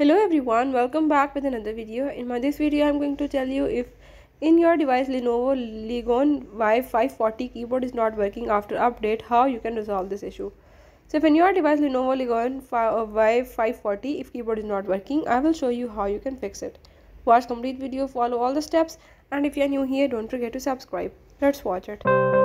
Hello everyone, welcome back with another video. In this video I'm going to tell you if in your device Lenovo Legion Y540 keyboard is not working after update, how you can resolve this issue. So if in your device Lenovo Legion Y540 if keyboard is not working, I will show you how you can fix it. Watch complete video, follow all the steps, and if you are new here, don't forget to subscribe. Let's watch it.